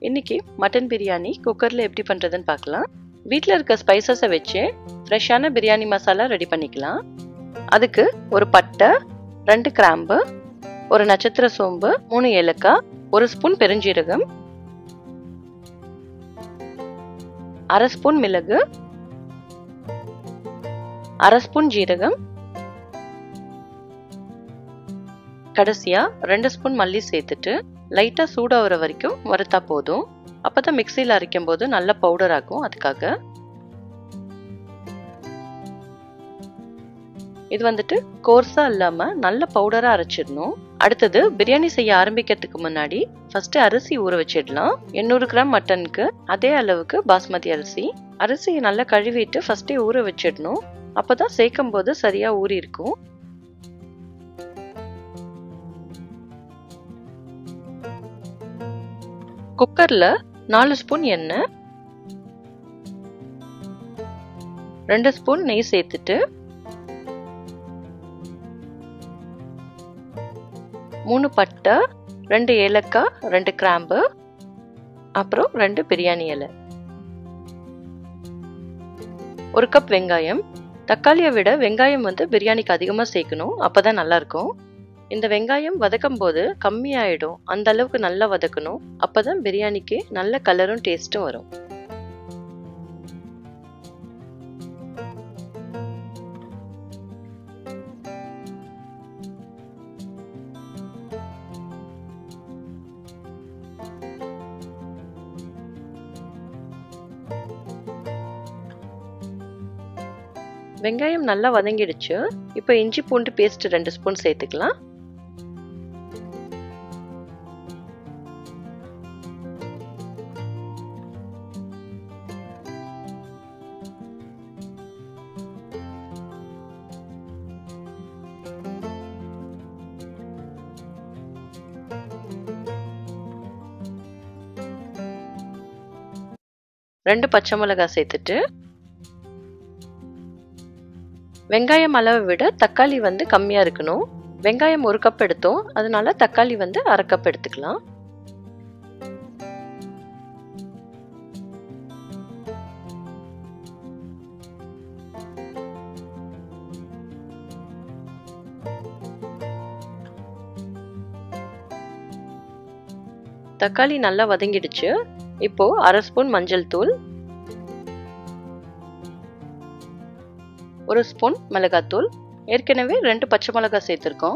இன்னைக்கு மட்டன் பிரியாணி குக்கரில் எப்படி பண்ணுறதுன்னு பார்க்கலாம். வீட்டில் இருக்க ஸ்பைசஸை வச்சு ஃப்ரெஷ்ஷான பிரியாணி மசாலா ரெடி பண்ணிக்கலாம். அதுக்கு ஒரு பட்டை, 2 கிராம்பு, ஒரு நட்சத்திர சோம்பு, 3 ஏலக்காய், 1 ஸ்பூன் பெருஞ்சீரகம், 1/2 ஸ்பூன் மிளகு, 1/2 ஸ்பூன் ஜீரகம், கடைசியா 2 ஸ்பூன் மல்லி சேர்த்துட்டு லைட்டா சூடாகிற வரைக்கும் வறுத்தா போதும். அப்பதான் மிக்சியில் அரைக்கும் போது நல்ல பவுடர் ஆகும். அதுக்காக இது வந்துட்டு கோர்ஸா இல்லாம நல்ல பவுடரா அரைச்சிடணும். அடுத்தது பிரியாணி செய்ய ஆரம்பிக்கிறதுக்கு முன்னாடி ஃபர்ஸ்ட் அரிசி ஊற வச்சிடலாம். 800 கிராம் மட்டனுக்கு அதே அளவுக்கு பாஸ்மதி அரிசியை நல்லா கழுவிட்டு ஃபர்ஸ்டே ஊற வச்சிடணும். அப்பதான் சேர்க்கும் போது சரியா ஊறி இருக்கும். குக்கர்ல 4 ஸ்பூன் எண்ணெய், 2 ஸ்பூன் நெய் சேர்த்துட்டு 3 பட்டை, 2 ஏலக்காய், 2 கிராம்பு, அப்புறம் 2 பிரியாணி இலை, 1 கப் வெங்காயம். தக்காளியை விட வெங்காயம் பிரியாணிக்கு அதிகமாக சேர்க்கணும், அப்பதான் நல்லா இருக்கும். இந்த வெங்காயம் வதக்கும் போது கம்மியாயிடும், அந்த அளவுக்கு நல்லா வதக்கணும். அப்பதான் பிரியாணிக்கு நல்ல கலரும் டேஸ்டும் வரும். வெங்காயம் நல்லா வதங்கிடுச்சு. இப்போ இஞ்சி பூண்டு பேஸ்ட் 2 ஸ்பூன் சேர்த்துக்கலாம். ரெண்டு பச்சை மிளகாய் சேர்த்துட்டு வெங்காயம் அளவை விட தக்காளி கம்மியா இருக்கணும். வெங்காயம் 1 கப் எடுத்தோம், அதனால தக்காளி 1/2 கப் எடுத்துக்கலாம். தக்காளி நல்லா வதங்கிடுச்சு. இப்போ 1/2 ஸ்பூன் மஞ்சள் தூள், 1 ஸ்பூன் மிளகாத்தூள், ஏற்கனவே 2 பச்சை மிளகாய் சேர்த்திருக்கோம்.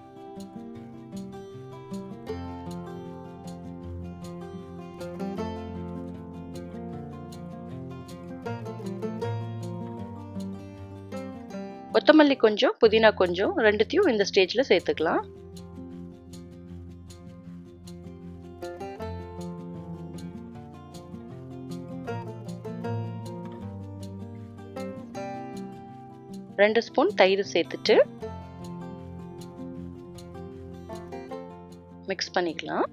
கொத்தமல்லி கொஞ்சம், புதினா கொஞ்சம், ரெண்டுத்தையும் இந்த ஸ்டேஜ்ல சேர்த்துக்கலாம். ரெண்டு ஸ்பூன் தயிர் சேர்த்துட்டு மிக்ஸ் பண்ணிக்கலாம்.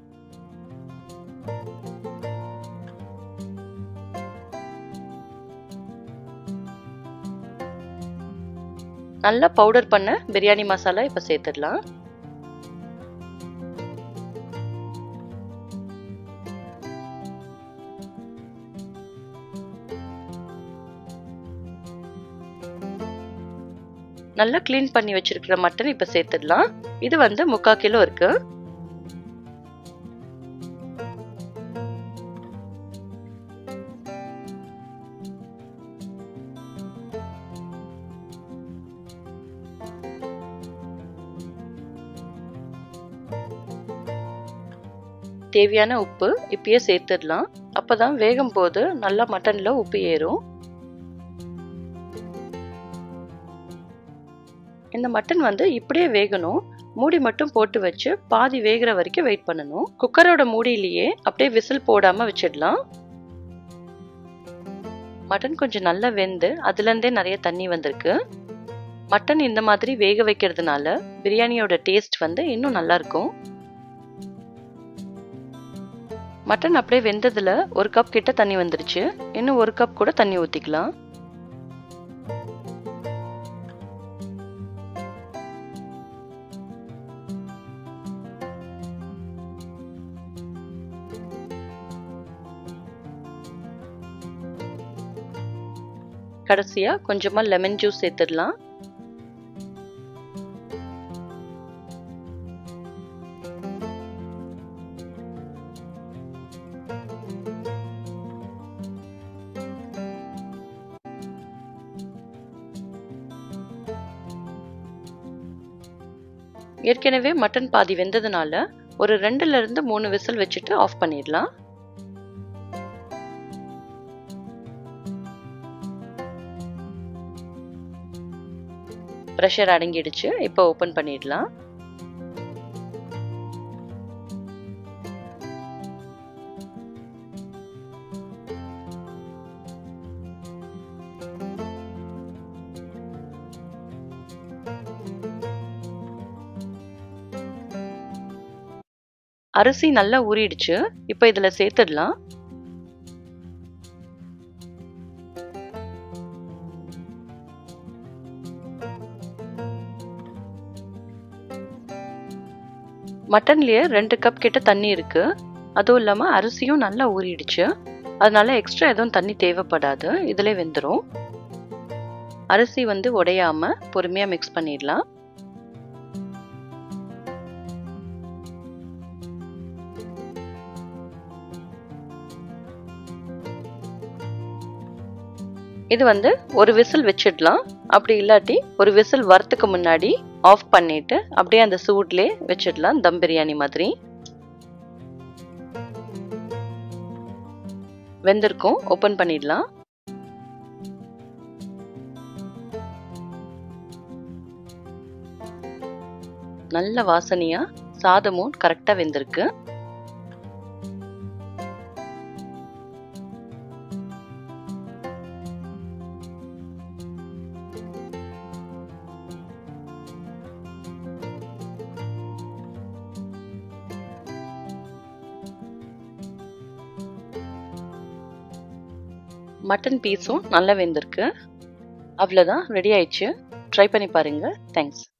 நல்லா பவுடர் பண்ண பிரியாணி மசாலா இப்ப சேர்த்துடலாம். நல்லா கிளீன் பண்ணி வச்சிருக்கிற மட்டன் இப்ப சேர்த்துடலாம். இது 3/4 கிலோ இருக்கு. தேவையான உப்பு இப்பயே சேர்த்துடலாம். அப்பதான் வேகும் போது நல்லா மட்டன்ல உப்பு ஏறும். இந்த மட்டன் இப்படியே வேகணும். மூடி மட்டும் போட்டு வச்சு பாதி வேகிற வரைக்கும் வெயிட் பண்ணணும். குக்கரோட மூடியிலேயே அப்படியே விசில் போடாம வச்சிடலாம். மட்டன் கொஞ்சம் நல்லா வெந்து அதுல இருந்தே நிறைய தண்ணி வந்திருக்கு. மட்டன் இந்த மாதிரி வேக வைக்கிறதுனால பிரியாணியோட டேஸ்ட் இன்னும் நல்லா இருக்கும். மட்டன் அப்படியே வெந்ததுல 1 கப் கிட்ட தண்ணி வந்துருச்சு. இன்னும் 1 கப் கூட தண்ணி ஊத்திக்கலாம். கடைசியா கொஞ்சமா லெமன் ஜூஸ் சேர்த்துடலாம். ஏற்கனவே மட்டன் பாதி வெந்ததுனால ஒரு 2ல இருந்து 3 விசில் வச்சுட்டு ஆஃப் பண்ணிடலாம். பிரஷர் அடங்கிடுச்சு. இப்போ ஓபன் பண்ணிடலாம். அரிசி நல்லா ஊறிடுச்சு. இப்போ இதுல சேர்த்துடலாம். மட்டன்லயே 2 கப் கிட்ட தண்ணி இருக்கு. அதுவும் இல்லாம அரிசியும் நல்லா ஊறிடுச்சு. அதனால எக்ஸ்ட்ரா எதுவும் தண்ணி தேவைப்படாது. இதுல வெந்துரும். அரிசி உடையாம பொறுமையா மிக்ஸ் பண்ணிடலாம். இது ஒரு விசில் வச்சிடலாம். அப்படி இல்லாட்டி ஒரு விசில் வரதுக்கு முன்னாடி ஆஃப் பண்ணிட்டு அப்படியே அந்த சூட்லயே வச்சிடலாம். தம் பிரியாணி மாதிரி வெந்திருக்கும். ஓபன் பண்ணிடலாம். நல்ல வாசனையா சாதமும் கரெக்டா வெந்திருக்கு. மட்டன் பீஸும் நல்லா வெந்திருக்கு. அவ்வளோதான், ரெடி ஆயிடுச்சு. ட்ரை பண்ணி பாருங்க. தேங்க்ஸ்.